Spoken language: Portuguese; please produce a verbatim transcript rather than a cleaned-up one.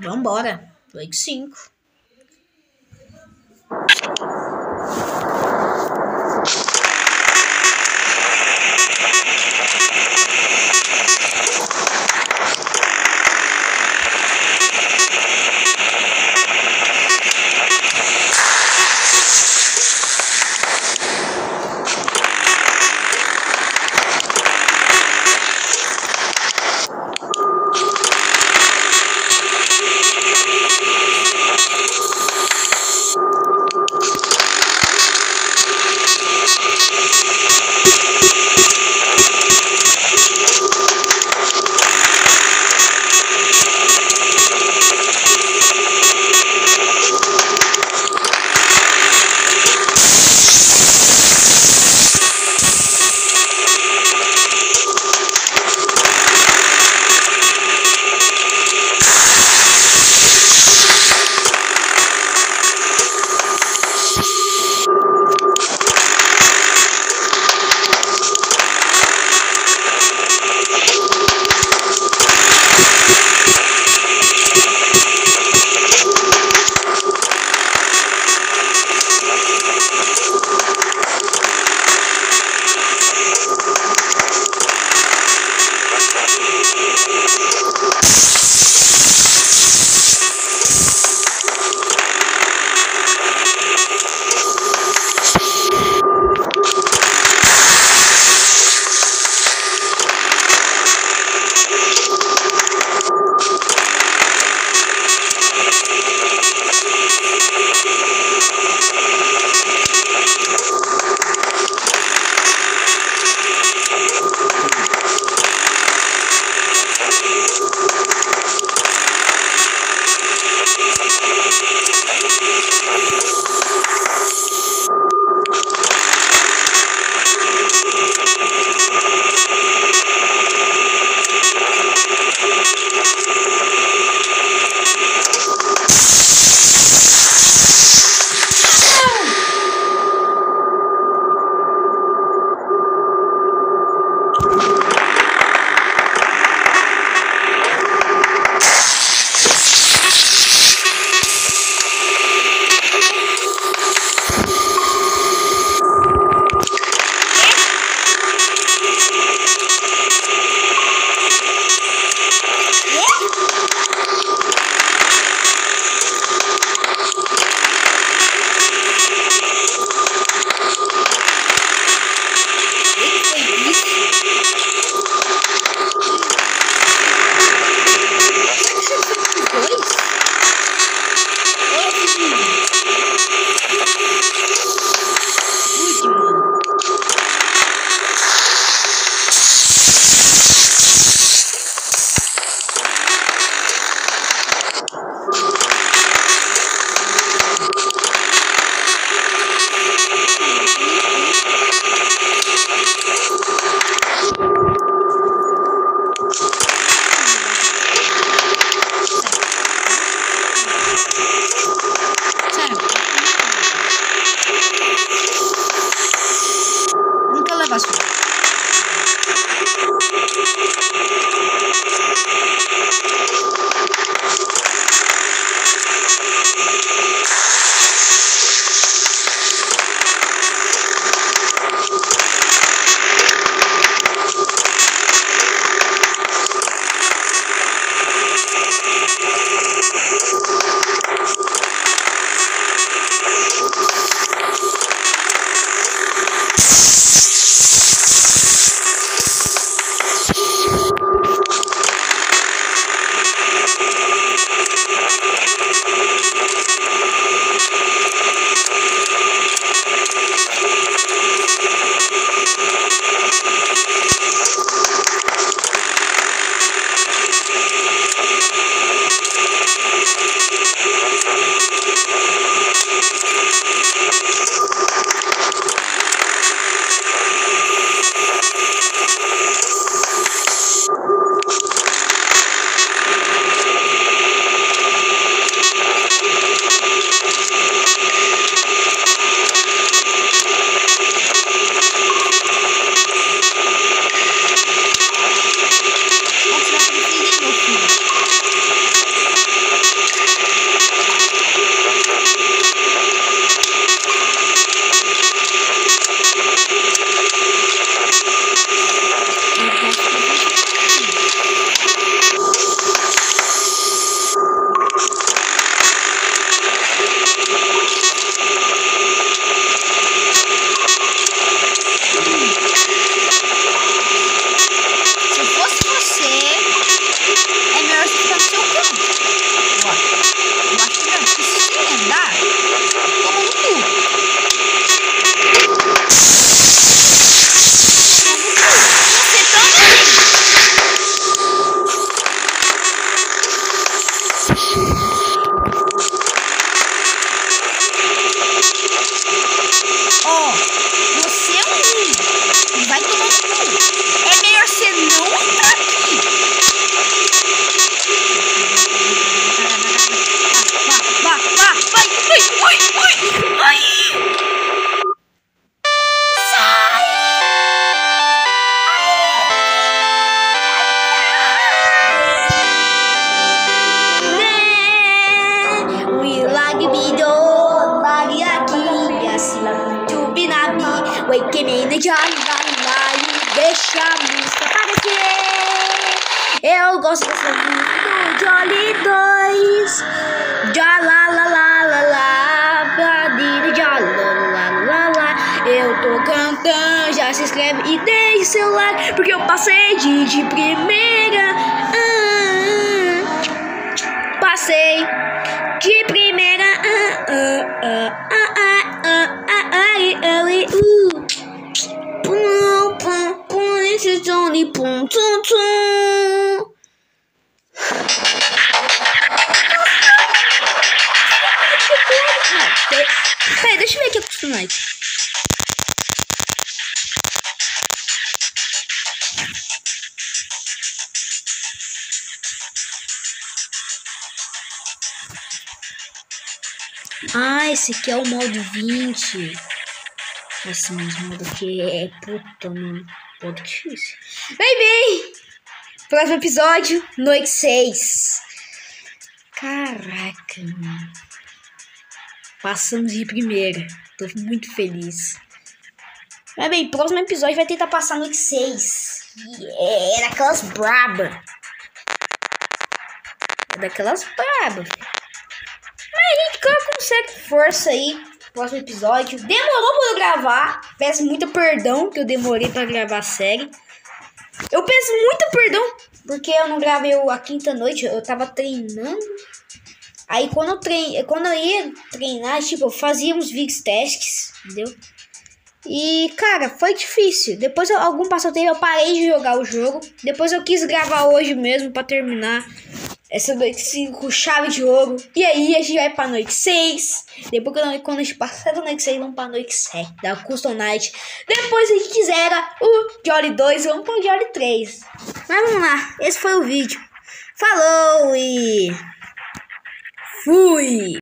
Vambora. Play cinco. deixa a música aparecer. Eu gosto dessa música do Jolly dois. Já lá lá lá lá lá, badida, já lá lá lá lá. Eu tô cantando, já se inscreve e deixa seu like, porque eu passei de, de primeira. Ah, passei de primeira. Ah, ah, ah, ah, ah, ah, ah, ah, uh. Pum, pum, pum, esse som de pum, tum, tum. Peraí, deixa eu ver aqui a Customite. Ah, esse aqui é o modo vinte. Nossa, mas o modo aqui é puta, mano. Modo difícil. Bem, bem. Próximo episódio, noite seis. Caraca, mano. Passamos de primeira. Tô muito feliz. Mas bem, próximo episódio vai tentar passar noite seis. Yeah, é daquelas braba. É daquelas braba. Mas a gente consegue força aí. Próximo episódio. Demorou pra eu gravar. Peço muito perdão que eu demorei pra gravar a série. Eu peço muito perdão porque eu não gravei a quinta noite. Eu tava treinando. Aí quando eu, trein... quando eu ia treinar, tipo, eu fazia uns vídeos testes, entendeu? E, cara, foi difícil. Depois, eu, algum passatempo, eu parei de jogar o jogo. Depois eu quis gravar hoje mesmo pra terminar essa noite cinco, chave de ouro. E aí a gente vai pra noite seis. Depois quando a gente passar da noite seis, vamos pra noite sete, da Custom Night. Depois a gente quiser o Jolly dois, vamos pro Jolly três. Mas vamos lá, esse foi o vídeo. Falou e... fui!